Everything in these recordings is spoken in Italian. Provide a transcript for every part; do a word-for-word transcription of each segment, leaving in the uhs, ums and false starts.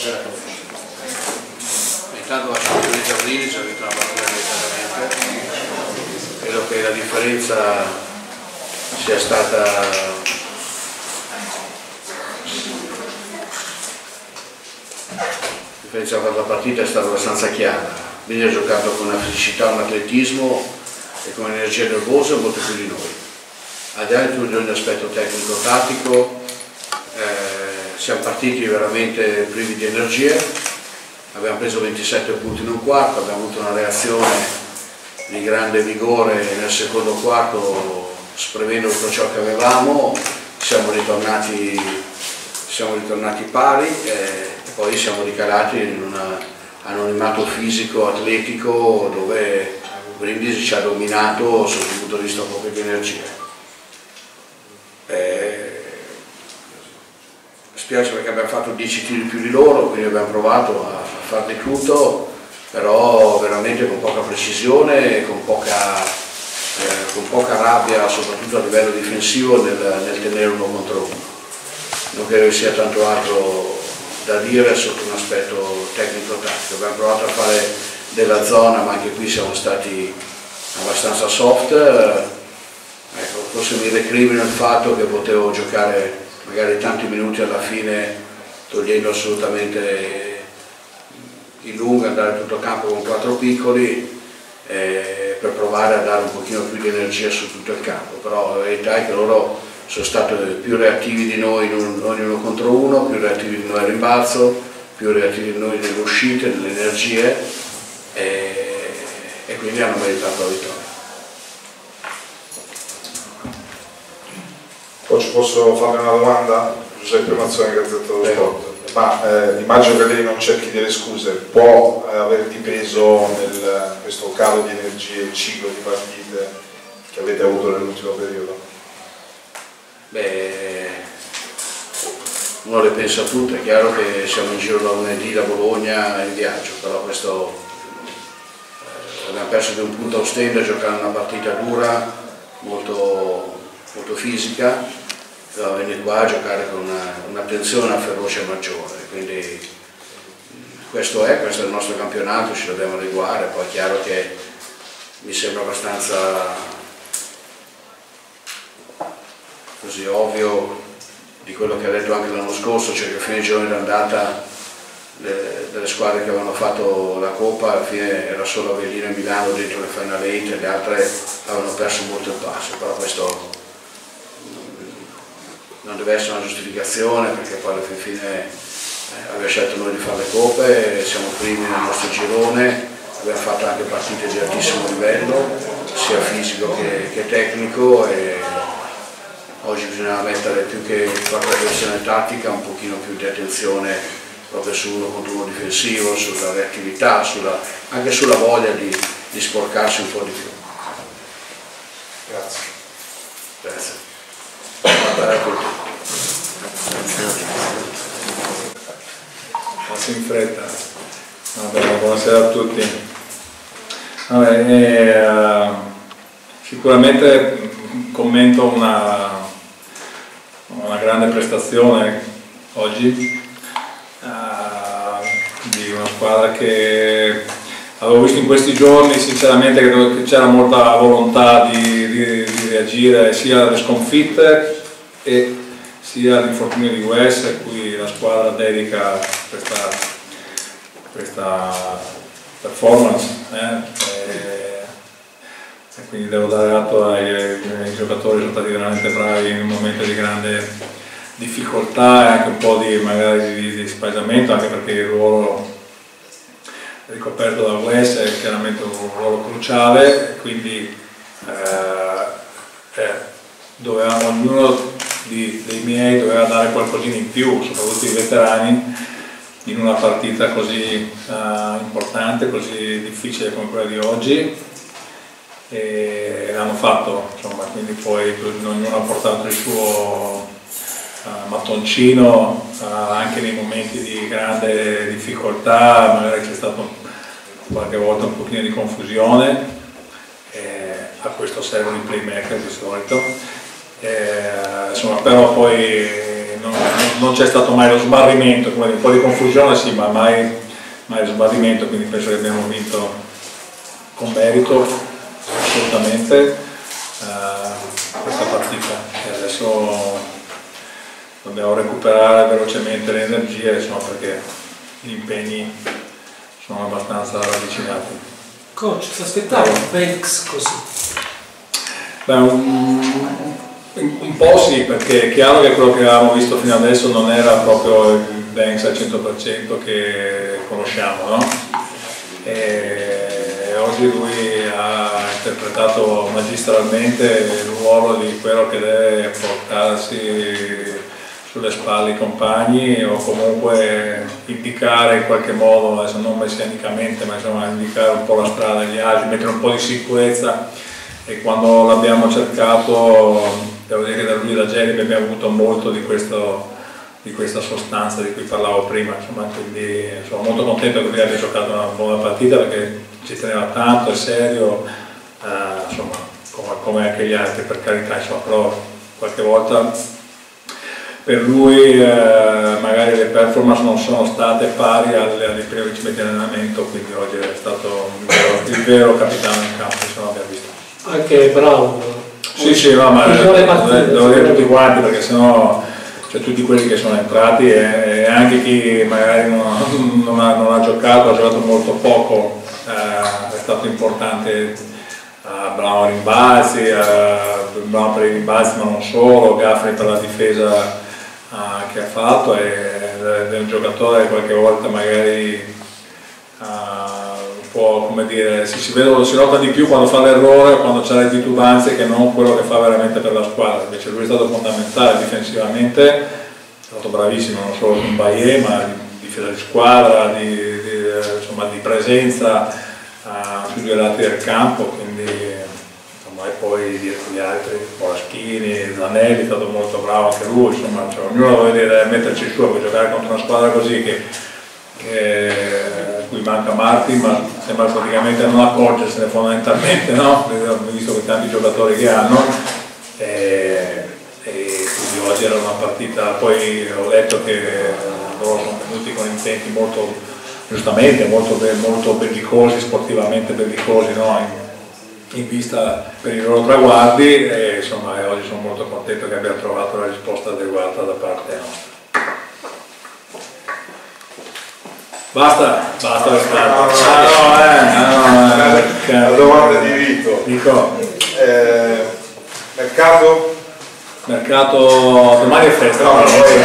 Intanto lasciamo i giardini, ci abituiamo a fare immediatamente. Credo che la differenza sia stata la differenza della partita è stata abbastanza chiara. Quindi ha giocato con una fisicità, un atletismo e con un'energia nervosa molto più di noi. Al di là di ogni aspetto tecnico-tattico, eh, siamo partiti veramente privi di energie, abbiamo preso ventisette punti in un quarto, abbiamo avuto una reazione di grande vigore nel secondo quarto, spremendo tutto ciò che avevamo, siamo ritornati, siamo ritornati pari e poi siamo ricalati in un anonimato fisico, atletico, dove Brindisi ci ha dominato sotto il punto di vista proprio di energia. Eh, spiace perché abbiamo fatto dieci tiri più di loro, quindi abbiamo provato a far di tutto, però veramente con poca precisione e con poca, eh, con poca rabbia, soprattutto a livello difensivo, nel, nel tenere uno contro uno. Non credo che sia tanto altro da dire sotto un aspetto tecnico-tattico. Abbiamo provato a fare della zona, ma anche qui siamo stati abbastanza soft. Ecco, forse mi recrimino il fatto che potevo giocare magari tanti minuti alla fine, togliendo assolutamente in lunga, andare tutto il campo con quattro piccoli eh, per provare a dare un pochino più di energia su tutto il campo, però la verità è che loro sono stati più reattivi di noi in un, ognuno contro uno, più reattivi di noi al rimbalzo, più reattivi di noi nelle uscite, nelle energie e, e quindi hanno meritato la vittoria. Coach, posso farle una domanda? Giuseppe Mazzoni, Gazzetta dello Sport. Ma eh, immagino che lei non cerchi delle scuse, può eh, avere di peso nel questo calo di energie, il ciclo di partite che avete avuto nell'ultimo periodo? Beh, uno le pensa tutte, è chiaro che siamo in giro da lunedì da Bologna in viaggio, però questo eh, abbiamo perso di un punto a Ostende giocando una partita dura, molto, molto fisica. Dobbiamo venire qua a giocare con un'attenzione, una, una ferocia maggiore, quindi questo è, questo è il nostro campionato, ci dobbiamo adeguare. Poi è chiaro che mi sembra abbastanza così ovvio di quello che ha detto anche l'anno scorso, cioè che a fine giorno d'andata delle squadre che avevano fatto la Coppa, alla fine era solo Avellino e Milano dentro le Final Eight e le altre avevano perso molto il passo, però questo non deve essere una giustificazione, perché poi alla fine eh, abbiamo scelto noi di fare le coppe, siamo primi nel nostro girone, abbiamo fatto anche partite di altissimo livello, sia fisico che, che tecnico, e oggi bisogna mettere più che qualche attenzione tattica, un pochino più di attenzione proprio su uno contro uno difensivo, sulla reattività, sulla, anche sulla voglia di, di sporcarsi un po' di più. Grazie. Grazie. Guardare a tutti. Passo in fretta. Vabbè, buonasera a tutti. Vabbè, eh, sicuramente commento una, una grande prestazione oggi eh, di una squadra che avevo visto in questi giorni. Sinceramente credo che c'era molta volontà di, di, di reagire sia alle sconfitte e sia all'infortunio di Wes, a cui la squadra dedica questa, questa performance eh? e, e quindi devo dare atto ai, ai giocatori, sono stati veramente bravi in un momento di grande difficoltà e anche un po' di, magari di, di spaesamento, anche perché il ruolo ricoperto da Wes è chiaramente un ruolo cruciale, quindi eh, eh, dovevamo, ognuno di, dei miei doveva dare qualcosina in più, soprattutto i veterani, in una partita così eh, importante, così difficile come quella di oggi, e l'hanno fatto, insomma, quindi poi ognuno ha portato il suo uh, mattoncino uh, anche nei momenti di grande difficoltà, magari c'è stato qualche volta un pochino di confusione, eh, a questo servono i playmaker di solito, eh, insomma, però poi non, non, non c'è stato mai lo smarrimento, come dire, un po' di confusione sì, ma mai, mai lo smarrimento, quindi penso che abbiamo vinto con merito assolutamente eh, questa partita e adesso dobbiamo recuperare velocemente le energie, insomma, perché gli impegni sono abbastanza ravvicinati. Coach, ti aspettavo un Felix così? Beh, un, un po' sì, perché è chiaro che quello che avevamo visto fino adesso non era proprio il Banks al cento per cento che conosciamo, no? E oggi lui ha interpretato magistralmente il ruolo di quello che deve portarsi sulle spalle i compagni o comunque indicare in qualche modo, adesso non messianicamente, ma insomma indicare un po' la strada agli altri, mettere un po' di sicurezza. E quando l'abbiamo cercato, devo dire che da lui e da Jeremy abbiamo avuto molto di, questo, di questa sostanza di cui parlavo prima, insomma, quindi sono molto contento che lui abbia giocato una buona partita perché ci teneva tanto, è serio, eh, insomma, come, come anche gli altri, per carità, insomma, però qualche volta per lui eh, magari le performance non sono state pari alle, alle prime che ci mette in allenamento, quindi oggi è stato il vero, il vero capitano in campo, se non abbiamo visto. Anche Brown. Sì, sì, no, ma devo dire tutti quanti perché sennò cioè, tutti quelli che sono entrati e, e anche chi magari non, non, ha, non ha giocato, ha giocato molto poco, eh, è stato importante. Uh, Brown rimbalzi, uh, Brown per i rimbalzi ma non solo, Gaffney per la difesa uh, che ha fatto e è un giocatore che qualche volta magari uh, può, come dire, si, si, vede, si nota di più quando fa l'errore o quando c'è le titubanze che non quello che fa veramente per la squadra, invece lui è stato fondamentale difensivamente, è stato bravissimo non solo con Baie ma di difesa di squadra, di, di, insomma, di presenza Uh, sui due lati del campo, quindi insomma, e poi dietro gli altri, Moraschini, Zanelli è stato molto bravo anche lui, insomma, cioè, ognuno vuole metterci il suo per giocare contro una squadra così che, che a cui manca Martin, ma sembra praticamente non accorgersene fondamentalmente, no? Visto che tanti giocatori che hanno e, e quindi oggi era una partita, poi ho letto che loro sono venuti con intenti molto giustamente molto, molto bellicosi, sportivamente bellicosi, no? in, in vista per i loro traguardi e insomma e oggi sono molto contento che abbia trovato la risposta adeguata da parte nostra. Basta, basta le scarpe. Ah, no, eh, no, eh, la domanda di Vito. Dico. Eh, mercato? Mercato domani è festa, no, no,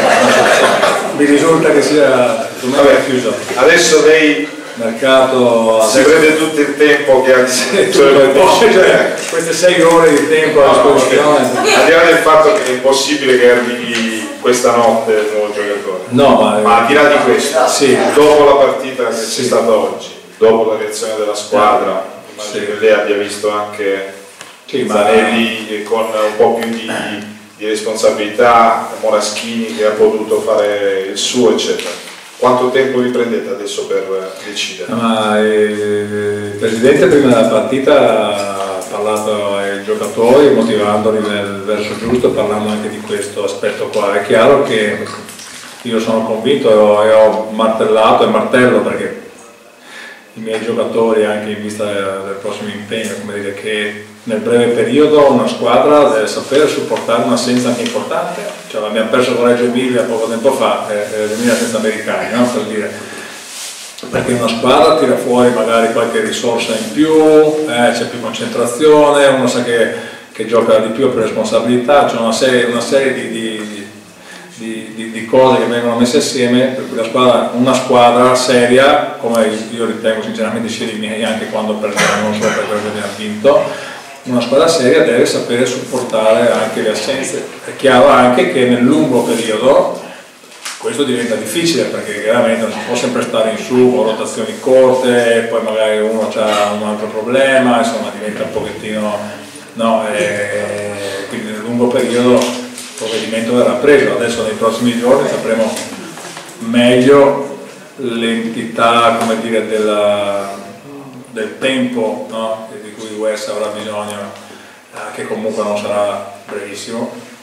no, mi risulta che sia domani è chiuso. Adesso lei mercato si adesso... prende tutto il tempo che ha sì, cioè, cioè, queste sei ore di tempo a disposizione. No, al di là del fatto che è impossibile che arrivi questa notte il nuovo giocatore, no, ma, ma al di là di questo, sì. dopo la partita che sì. c'è stata oggi, dopo la reazione della squadra, immagino sì. che lei abbia visto anche sì, Zanelli ma... con un po' più di, di responsabilità, Moraschini che ha potuto fare il suo, eccetera. Quanto tempo vi prendete adesso per decidere? Ma, eh, il Presidente prima della partita ha parlato ai giocatori motivandoli nel verso giusto, parlando anche di questo aspetto qua. È chiaro che io sono convinto e ho, e ho martellato e martello perché i miei giocatori, anche in vista del prossimo impegno, come dire, che nel breve periodo una squadra deve sapere supportare un'assenza anche importante, cioè l'abbiamo perso con Reggio Emilia poco tempo fa, l'Emilia senza americani, no? Per dire, perché una squadra tira fuori magari qualche risorsa in più, eh, c'è più concentrazione, uno sa che, che gioca di più, ha più responsabilità, c'è una serie, una serie di, di, di, di, di cose che vengono messe assieme, per cui la squadra, una squadra seria, come io ritengo sinceramente sia i miei anche quando perdiamo, non solo per quello che abbiamo vinto, una squadra seria deve sapere supportare anche le assenze. È chiaro anche che nel lungo periodo questo diventa difficile perché chiaramente non si può sempre stare in su con rotazioni corte, poi magari uno ha un altro problema, insomma diventa un pochettino, no, e quindi nel lungo periodo il provvedimento verrà preso. Adesso nei prossimi giorni sapremo meglio l'entità, come dire, della, del tempo, no? Di cui U S avrà bisogno, eh, che comunque non sarà brevissimo,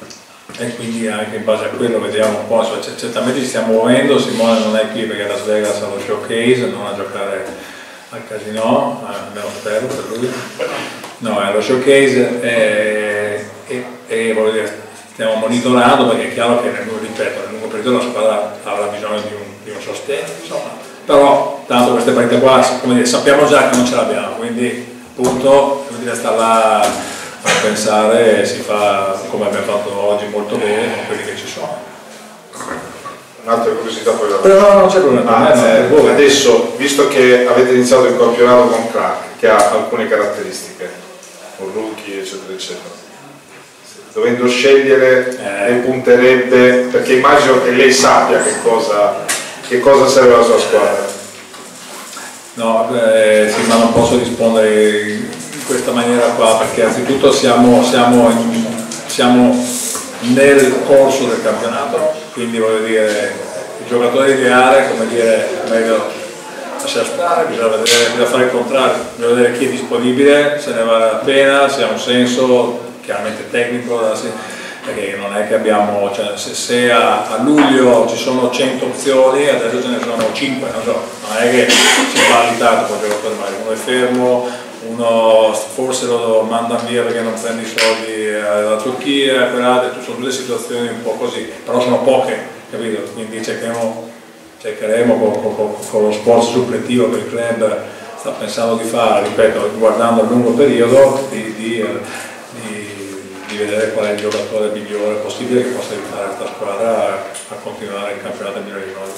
e quindi anche in base a quello vediamo un po', cioè, certamente ci stiamo muovendo. Simone non è qui perché Las Vegas ha lo showcase, non a giocare al casino, almeno spero per lui, no, è lo showcase e, e, e voglio dire, stiamo monitorando perché è chiaro che nel, ripeto, nel lungo periodo la squadra avrà bisogno di un, di un sostegno, insomma. Però tanto queste partite qua, come dire, sappiamo già che non ce l'abbiamo, quindi appunto è utile stare là a pensare e si fa come abbiamo fatto oggi molto bene con quelli che ci sono. Un'altra curiosità poi la Però no, non c'è problema. ah, eh, adesso, visto che avete iniziato il campionato con Clark, che ha alcune caratteristiche, con rookie eccetera eccetera, dovendo scegliere eh. ne punterebbe, perché immagino che lei sappia che cosa, che cosa serve la sua squadra. No, eh, sì, ma non posso rispondere in questa maniera qua perché anzitutto siamo, siamo, in, siamo nel corso del campionato, quindi voglio dire il giocatore ideale, come dire, meglio lasciare stare, bisogna, vedere, bisogna fare il contrario, bisogna vedere chi è disponibile, se ne vale la pena, se ha un senso chiaramente tecnico, perché non è che abbiamo, cioè, se, se a, a luglio ci sono cento opzioni, adesso ce ne sono cinque, non so, non è che si fa tanto con il giocatore, magari uno è fermo, uno forse lo mandano via perché non prende i soldi alla Turchia, quell'altro, sono due situazioni un po' così, però sono poche, capito? Quindi cercheremo, cercheremo con, con, con lo sforzo suppletivo che il club sta pensando di fare, ripeto, guardando a lungo periodo, di, di, di di vedere qual è il giocatore migliore possibile che possa aiutare questa squadra a continuare il campionato a migliore di noi.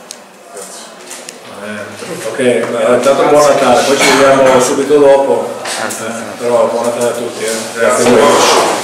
Eh, ok, intanto buon Natale, poi ci vediamo subito dopo, eh, però buon Natale a tutti. Eh. Grazie a voi.